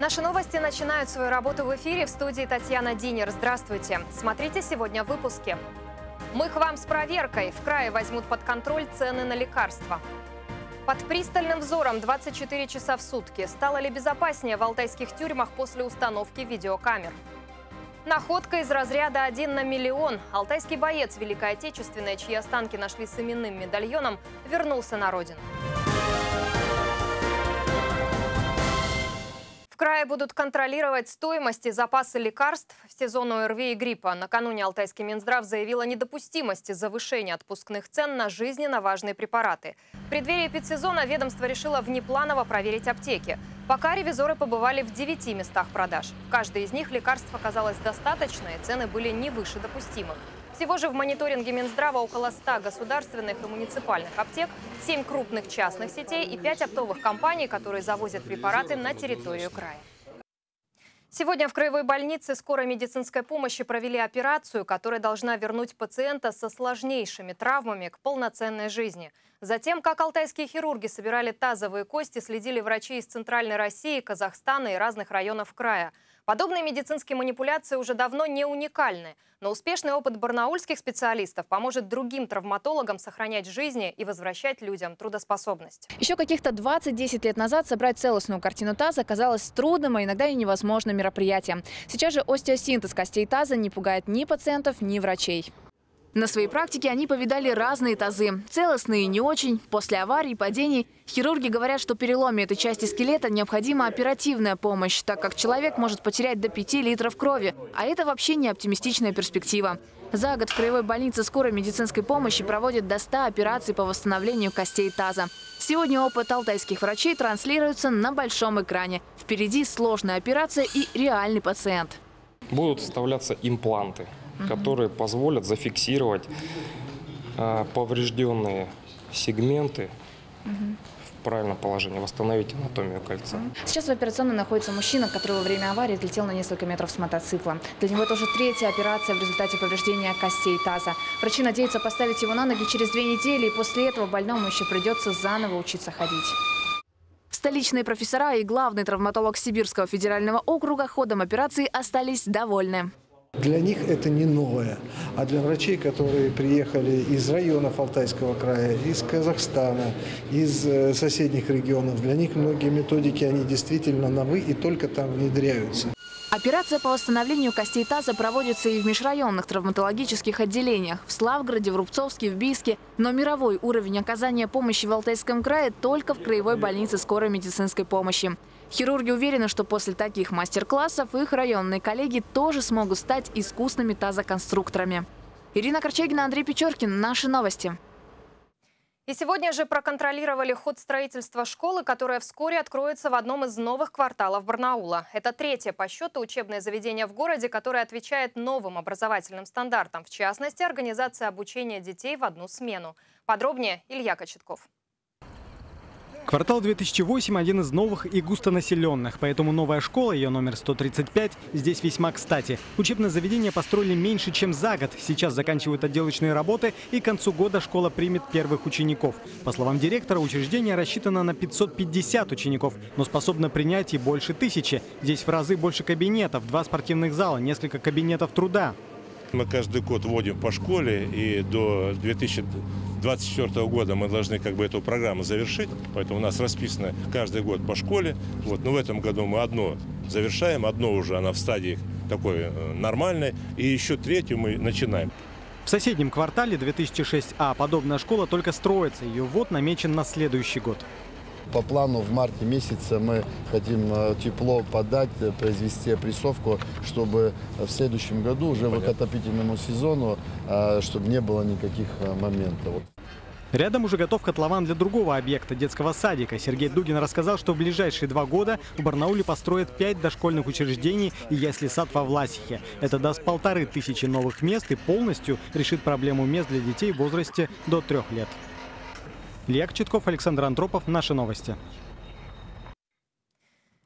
Наши новости начинают свою работу в эфире. В студии Татьяна Динер. Здравствуйте. Смотрите сегодня в выпуске. Мы к вам с проверкой. В крае возьмут под контроль цены на лекарства. Под пристальным взором 24 часа в сутки. Стало ли безопаснее в алтайских тюрьмах после установки видеокамер? Находка из разряда 1 на миллион. Алтайский боец Великой Отечественной, чьи останки нашли с именным медальоном, вернулся на родину. В крае будут контролировать стоимость и запасы лекарств в сезон ОРВИ и гриппа. Накануне Алтайский Минздрав заявил о недопустимости завышения отпускных цен на жизненно важные препараты. В преддверии эпидсезона ведомство решило внепланово проверить аптеки. Пока ревизоры побывали в 9 местах продаж. В каждой из них лекарств оказалось достаточно, и цены были не выше допустимых. Всего же в мониторинге Минздрава около 100 государственных и муниципальных аптек, 7 крупных частных сетей и 5 оптовых компаний, которые завозят препараты на территорию края. Сегодня в краевой больнице скорой медицинской помощи провели операцию, которая должна вернуть пациента со сложнейшими травмами к полноценной жизни. Затем, как алтайские хирурги собирали тазовые кости, следили врачи из Центральной России, Казахстана и разных районов края. Подобные медицинские манипуляции уже давно не уникальны, но успешный опыт барнаульских специалистов поможет другим травматологам сохранять жизни и возвращать людям трудоспособность. Еще каких-то 20-10 лет назад собрать целостную картину таза казалось трудным, а иногда и невозможным мероприятием. Сейчас же остеосинтез костей таза не пугает ни пациентов, ни врачей. На своей практике они повидали разные тазы. Целостные и не очень. После аварий, падений. Хирурги говорят, что переломе этой части скелета необходима оперативная помощь, так как человек может потерять до 5 литров крови. А это вообще не оптимистичная перспектива. За год в краевой больнице скорой медицинской помощи проводят до 100 операций по восстановлению костей таза. Сегодня опыт алтайских врачей транслируется на большом экране. Впереди сложная операция и реальный пациент. Будут вставляться импланты, которые позволят зафиксировать поврежденные сегменты в правильном положении, восстановить анатомию кольца. Сейчас в операционной находится мужчина, который во время аварии отлетел на несколько метров с мотоцикла. Для него это уже 3-я операция в результате повреждения костей таза. Врачи надеются поставить его на ноги через 2 недели, и после этого больному еще придется заново учиться ходить. Столичные профессора и главный травматолог Сибирского федерального округа ходом операции остались довольны. Для них это не новое, а для врачей, которые приехали из районов Алтайского края, из Казахстана, из соседних регионов, для них многие методики, они действительно новы и только там внедряются. Операция по восстановлению костей таза проводится и в межрайонных травматологических отделениях в Славгороде, в Рубцовске, в Бийске. Но мировой уровень оказания помощи в Алтайском крае только в краевой больнице скорой медицинской помощи. Хирурги уверены, что после таких мастер-классов их районные коллеги тоже смогут стать искусными тазоконструкторами. Ирина Корчагина, Андрей Печоркин. Наши новости. И сегодня же проконтролировали ход строительства школы, которая вскоре откроется в одном из новых кварталов Барнаула. Это 3-е по счету учебное заведение в городе, которое отвечает новым образовательным стандартам. В частности, организация обучения детей в одну смену. Подробнее Илья Кочетков. Квартал 2008 – один из новых и густонаселенных, поэтому новая школа, ее номер 135, здесь весьма кстати. Учебное заведение построили меньше, чем за год. Сейчас заканчивают отделочные работы, и к концу года школа примет первых учеников. По словам директора, учреждение рассчитано на 550 учеников, но способно принять и больше 1000. Здесь в разы больше кабинетов, 2 спортивных зала, несколько кабинетов труда. Мы каждый год вводим по школе, и до 2024 года мы должны эту программу завершить. Поэтому у нас расписано каждый год по школе. Но в этом году мы одно завершаем, одно уже она в стадии такой нормальной, и еще 3-ю мы начинаем. В соседнем квартале 2006А подобная школа только строится. Ее ввод намечен на следующий год. По плану в марте месяце мы хотим тепло подать, произвести опрессовку, чтобы в следующем году, уже к отопительному сезону, чтобы не было никаких моментов. Рядом уже готов котлован для другого объекта – детского садика. Сергей Дугин рассказал, что в ближайшие 2 года в Барнауле построят 5 дошкольных учреждений и ясли-сад во Власихе. Это даст 1500 новых мест и полностью решит проблему мест для детей в возрасте до 3 лет. Илья Кочетков, Александр Андропов. Наши новости.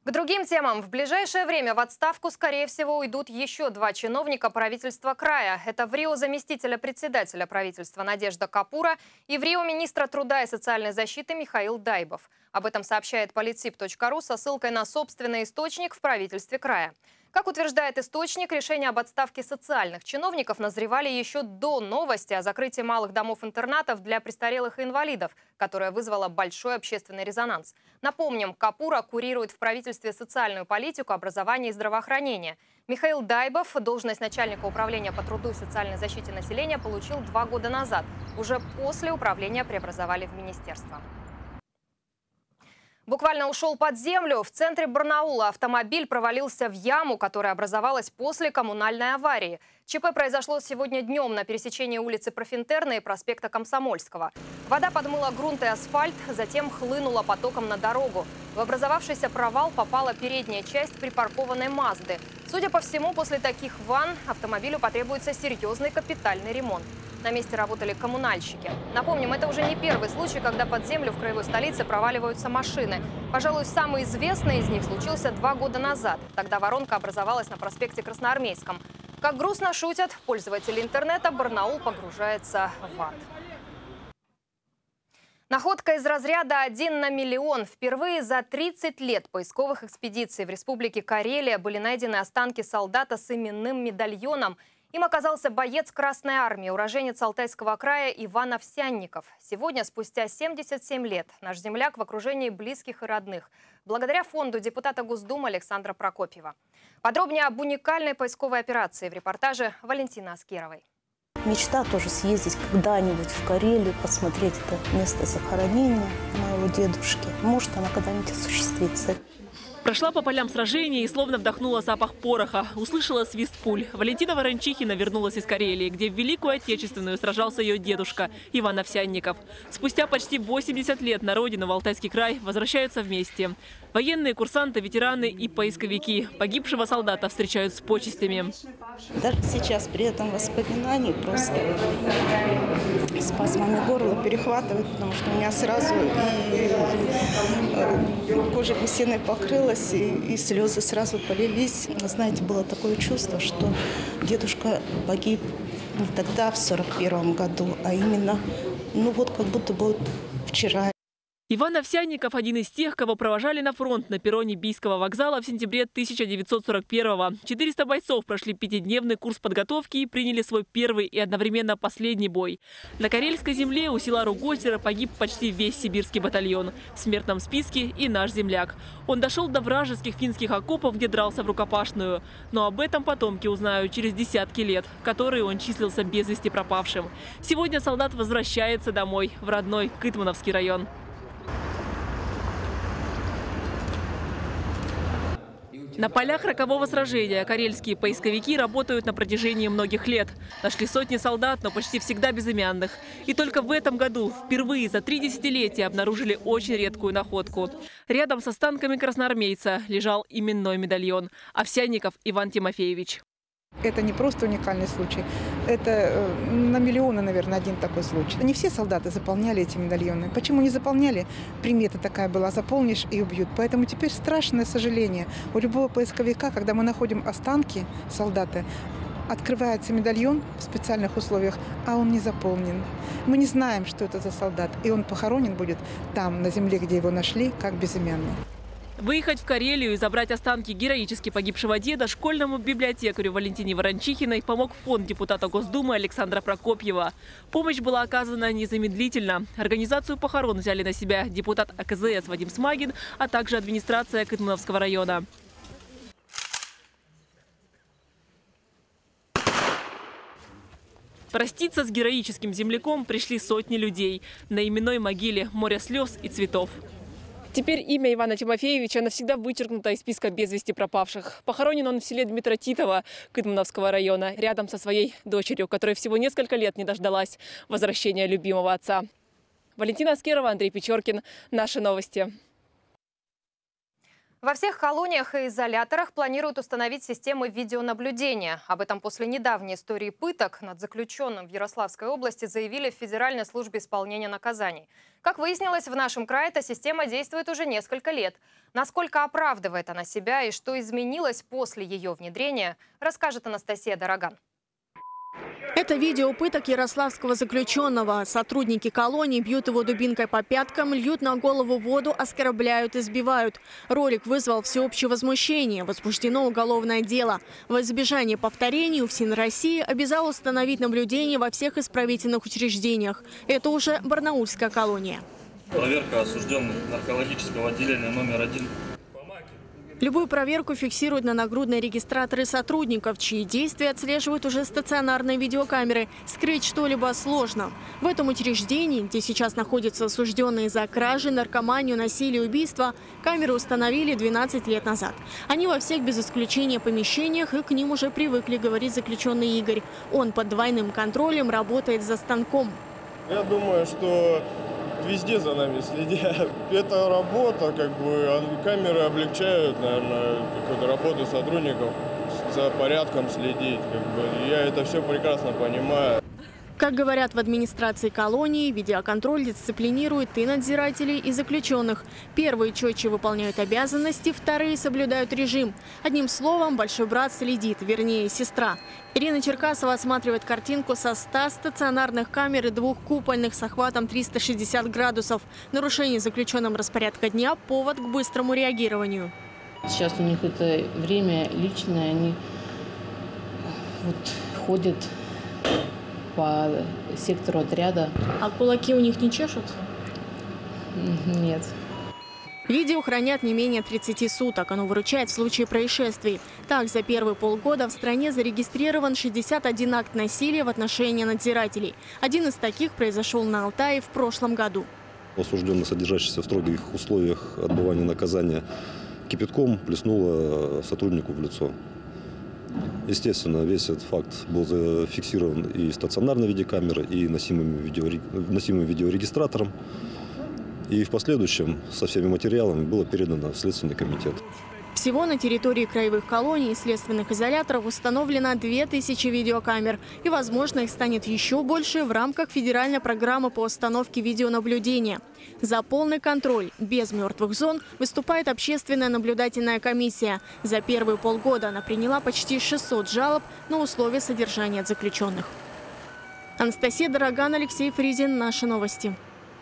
К другим темам. В ближайшее время в отставку, скорее всего, уйдут еще 2 чиновника правительства края. Это в Рио заместителя председателя правительства Надежда Капура и в Рио министра труда и социальной защиты Михаил Дайбов. Об этом сообщает politip.ru со ссылкой на собственный источник в правительстве края. Как утверждает источник, решения об отставке социальных чиновников назревали еще до новости о закрытии малых домов-интернатов для престарелых и инвалидов, которая вызвала большой общественный резонанс. Напомним, Капура курирует в правительстве социальную политику, образование и здравоохранение. Михаил Дайбов должность начальника управления по труду и социальной защите населения получил 2 года назад. Уже после управления преобразовали в министерство. Буквально ушел под землю. В центре Барнаула автомобиль провалился в яму, которая образовалась после коммунальной аварии. ЧП произошло сегодня днем на пересечении улицы Профинтерна и проспекта Комсомольского. Вода подмыла грунт и асфальт, затем хлынула потоком на дорогу. В образовавшийся провал попала передняя часть припаркованной «Мазды». Судя по всему, после таких ванн автомобилю потребуется серьезный капитальный ремонт. На месте работали коммунальщики. Напомним, это уже не первый случай, когда под землю в краевой столице проваливаются машины. Пожалуй, самый известный из них случился 2 года назад. Тогда воронка образовалась на проспекте Красноармейском. Как грустно шутят пользователи интернета, Барнаул погружается в ад. Находка из разряда 1 на миллион. Впервые за 30 лет поисковых экспедиций в Республике Карелия были найдены останки солдата с именным медальоном. Им оказался боец Красной Армии, уроженец Алтайского края Иван Овсянников. Сегодня, спустя 77 лет, наш земляк в окружении близких и родных. Благодаря фонду депутата Госдумы Александра Прокопьева. Подробнее об уникальной поисковой операции в репортаже Валентины Аскеровой. Мечта тоже съездить когда-нибудь в Карелию, посмотреть это место захоронения моего дедушки. Может, она когда-нибудь осуществится. Прошла по полям сражения и словно вдохнула запах пороха. Услышала свист пуль. Валентина Ворончихина вернулась из Карелии, где в Великую Отечественную сражался ее дедушка Иван Овсянников. Спустя почти 80 лет на родину, в Алтайский край, возвращаются вместе. Военные, курсанты, ветераны и поисковики погибшего солдата встречают с почестями. Даже сейчас при этом воспоминании просто спазмами горла перехватывает, потому что у меня сразу и кожа гусиной покрылась, и слезы сразу полились. Знаете, было такое чувство, что дедушка погиб не тогда, в 41-м году, а именно, как будто бы вчера. Иван Овсянников – один из тех, кого провожали на фронт на перроне Бийского вокзала в сентябре 1941-го. 400 бойцов прошли 5-дневный курс подготовки и приняли свой первый и одновременно последний бой. На Карельской земле у села Ругозеро погиб почти весь сибирский батальон. В смертном списке и наш земляк. Он дошел до вражеских финских окопов, где дрался в рукопашную. Но об этом потомки узнают через десятки лет, которые он числился без вести пропавшим. Сегодня солдат возвращается домой, в родной Кытмановский район. На полях рокового сражения карельские поисковики работают на протяжении многих лет. Нашли сотни солдат, но почти всегда безымянных. И только в этом году впервые за 3 десятилетия обнаружили очень редкую находку. Рядом с останками красноармейца лежал именной медальон. Овсянников Иван Тимофеевич. Это не просто уникальный случай, это на миллионы, наверное, один такой случай. Не все солдаты заполняли эти медальоны. Почему не заполняли? Примета такая была: заполнишь и убьют. Поэтому теперь страшное сожаление у любого поисковика, когда мы находим останки солдата, открывается медальон в специальных условиях, а он не заполнен. Мы не знаем, что это за солдат, и он похоронен будет там, на земле, где его нашли, как безымянный. Выехать в Карелию и забрать останки героически погибшего деда школьному библиотекарю Валентине Ворончихиной помог фонд депутата Госдумы Александра Прокопьева. Помощь была оказана незамедлительно. Организацию похорон взяли на себя депутат АКЗС Вадим Смагин, а также администрация Кытмановского района. Проститься с героическим земляком пришли сотни людей. На именной могиле море слез и цветов. Теперь имя Ивана Тимофеевича навсегда вычеркнуто из списка без вести пропавших. Похоронен он в селе Дмитра Титова Кытмановского района, рядом со своей дочерью, которая всего несколько лет не дождалась возвращения любимого отца. Валентина Аскерова, Андрей Печоркин. Наши новости. Во всех колониях и изоляторах планируют установить системы видеонаблюдения. Об этом после недавней истории пыток над заключенным в Ярославской области заявили в Федеральной службе исполнения наказаний. Как выяснилось, в нашем крае эта система действует уже несколько лет. Насколько оправдывает она себя и что изменилось после ее внедрения, расскажет Анастасия Дороган. Это видео пыток ярославского заключенного. Сотрудники колонии бьют его дубинкой по пяткам, льют на голову воду, оскорбляют, избивают. Ролик вызвал всеобщее возмущение. Возбуждено уголовное дело. Во избежание повторений УФСИН России обязал установить наблюдение во всех исправительных учреждениях. Это уже барнаульская колония. Проверка осужденных наркологического отделения номер 1. Любую проверку фиксируют на нагрудные регистраторы сотрудников, чьи действия отслеживают уже стационарные видеокамеры. Скрыть что-либо сложно. В этом учреждении, где сейчас находятся осужденные за кражи, наркоманию, насилие, убийство, камеры установили 12 лет назад. Они во всех без исключения помещениях, и к ним уже привыкли, говорит заключенный Игорь. Он под двойным контролем работает за станком. Я думаю, что везде за нами следят. Это работа, камеры облегчают, наверное, какую-то работу сотрудников, за порядком следить. Я это все прекрасно понимаю. Как говорят в администрации колонии, видеоконтроль дисциплинирует и надзирателей, и заключенных. Первые четче выполняют обязанности, вторые соблюдают режим. Одним словом, большой брат следит, вернее, сестра. Ирина Черкасова осматривает картинку со 100 стационарных камер и 2 купольных с охватом 360 градусов. Нарушение заключенным распорядка дня – повод к быстрому реагированию. Сейчас у них это время личное, они ходят по сектору отряда. А кулаки у них не чешут? Нет. Видео хранят не менее 30 суток. Оно выручает в случае происшествий. Так, за первые полгода в стране зарегистрирован 61 акт насилия в отношении надзирателей. Один из таких произошел на Алтае в прошлом году. Осужденный, содержащийся в строгих условиях отбывания наказания, кипятком плеснула сотруднику в лицо. Естественно, весь этот факт был зафиксирован и стационарной видеокамерой, и носимым видеорегистратором. И в последующем со всеми материалами было передано в Следственный комитет. Всего на территории краевых колоний и следственных изоляторов установлено 2000 видеокамер. И, возможно, их станет еще больше в рамках федеральной программы по установке видеонаблюдения. За полный контроль, без мертвых зон, выступает общественная наблюдательная комиссия. За первые полгода она приняла почти 600 жалоб на условия содержания заключенных. Анастасия Дороган, Алексей Фризин. Наши новости.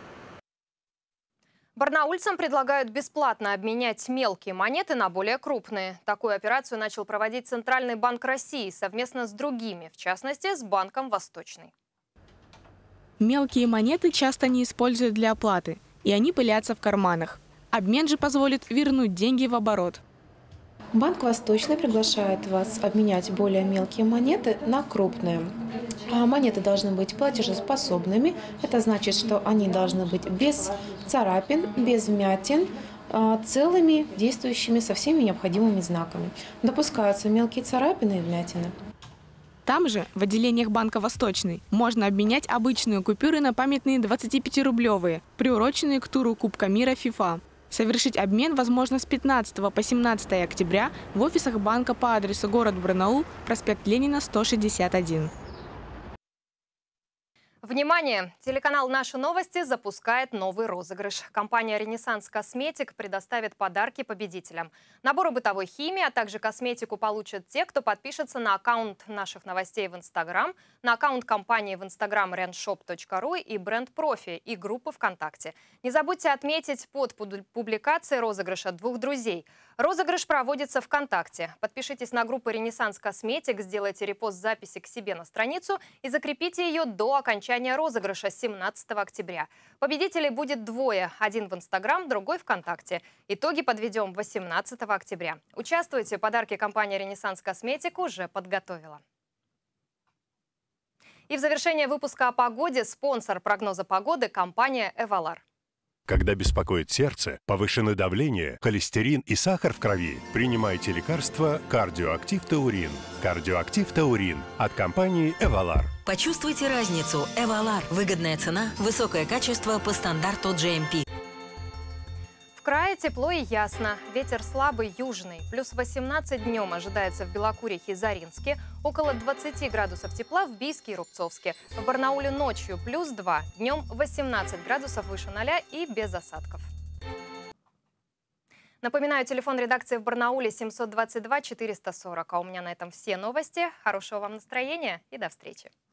Барнаульцам предлагают бесплатно обменять мелкие монеты на более крупные. Такую операцию начал проводить Центральный банк России совместно с другими, в частности, с Банком Восточный. Мелкие монеты часто не используют для оплаты, и они пылятся в карманах. Обмен же позволит вернуть деньги в оборот. Банк Восточный приглашает вас обменять более мелкие монеты на крупные. Монеты должны быть платежеспособными. Это значит, что они должны быть без царапин, без вмятин, целыми, действующими со всеми необходимыми знаками. Допускаются мелкие царапины и вмятины. Там же, в отделениях Банка Восточный, можно обменять обычные купюры на памятные 25-рублевые, приуроченные к туру Кубка мира ФИФА. Совершить обмен возможно с 15 по 17 октября в офисах банка по адресу город Барнаул, проспект Ленина, 161. Внимание! Телеканал «Наши новости» запускает новый розыгрыш. Компания «Ренессанс Косметик» предоставит подарки победителям. Наборы бытовой химии, а также косметику получат те, кто подпишется на аккаунт наших новостей в Инстаграм, на аккаунт компании в Инстаграм renshop.ru и бренд «Профи» и группы ВКонтакте. Не забудьте отметить под публикацией розыгрыша 2 друзей. Розыгрыш проводится ВКонтакте. Подпишитесь на группу «Ренессанс Косметик», сделайте репост записи к себе на страницу и закрепите ее до окончания розыгрыша 17 октября. Победителей будет 2. Один в Инстаграм, другой ВКонтакте. Итоги подведем 18 октября. Участвуйте, подарки компания «Ренессанс Косметик» уже подготовила. И в завершение выпуска о погоде спонсор прогноза погоды – компания «Эвалар». Когда беспокоит сердце, повышено давление, холестерин и сахар в крови, принимайте лекарство «Кардиоактив Таурин». «Кардиоактив Таурин» от компании «Эвалар». Почувствуйте разницу. «Эвалар» – выгодная цена, высокое качество по стандарту GMP. В крае тепло и ясно. Ветер слабый, южный. Плюс 18 днем ожидается в Белокурихе и Заринске. Около 20 градусов тепла в Бийске и Рубцовске. В Барнауле ночью плюс 2. Днем 18 градусов выше 0 и без осадков. Напоминаю, телефон редакции в Барнауле 722 440. А у меня на этом все новости. Хорошего вам настроения и до встречи.